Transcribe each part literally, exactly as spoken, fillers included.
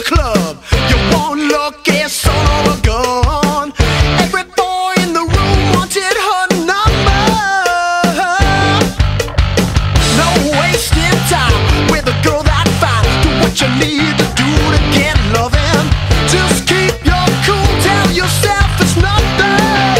club. You won't look at son of a gun. Every boy in the room wanted her number. No wasting time with a girl that fine. Do what you need to do to get lovin'. Just keep your cool, tell yourself it's nothing.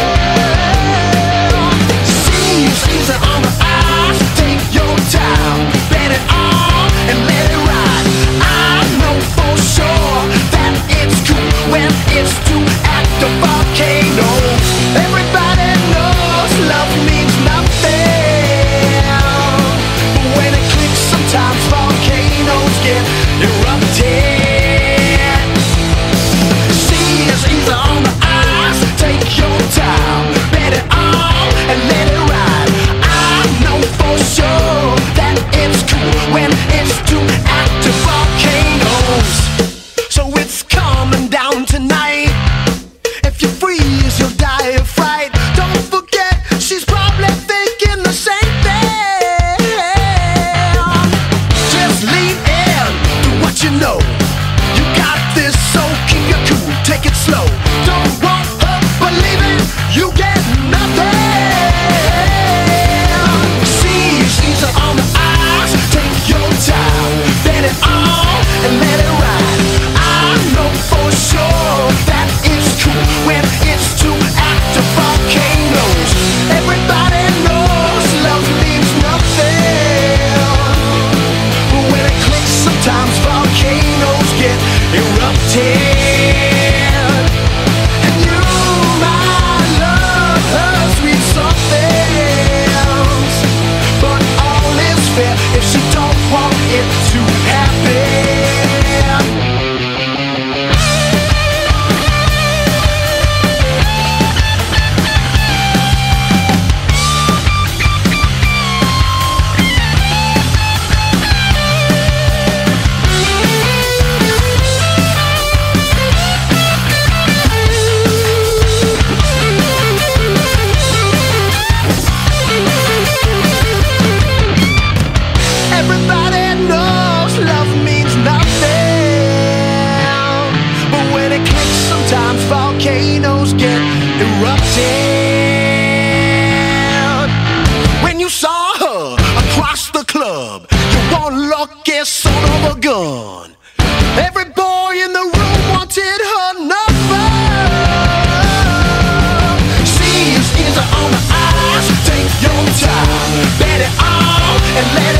See, easy on the eyes, take your time, bet it all and let it ride. I know for sure that it's cool when it's to act a volcano. Everybody knows love means nothing, but when it clicks sometimes volcanoes get erupted. See, it's easy on the eyes, take your time, bet it all and let it ride. I know for sure that it's cool when it's to active volcanoes. So it's coming down tonight. If you freeze, you'll die of fright. Don't forget, she's probably thinking the same thing. Just lean in, do what you know. You got this, so keep your cool, take it slow. Don't want her believing you get nothing. See, she's on the eyes, take your time, bet it all and let it ride. I know for sure that it's cool when it's to active volcanoes. Everybody knows love means nothing, but when it clicks sometimes volcanoes get erupted. And you might love her sweet somethings, but all is fair if she don't want it to happen. Everybody knows love means nothing, but when it clicks sometimes volcanoes get erupted. When you saw her across the club, you one lucky son of a gun. Every boy in the room wanted her number. See, it's easy on the eyes, take your time, bet it all and let it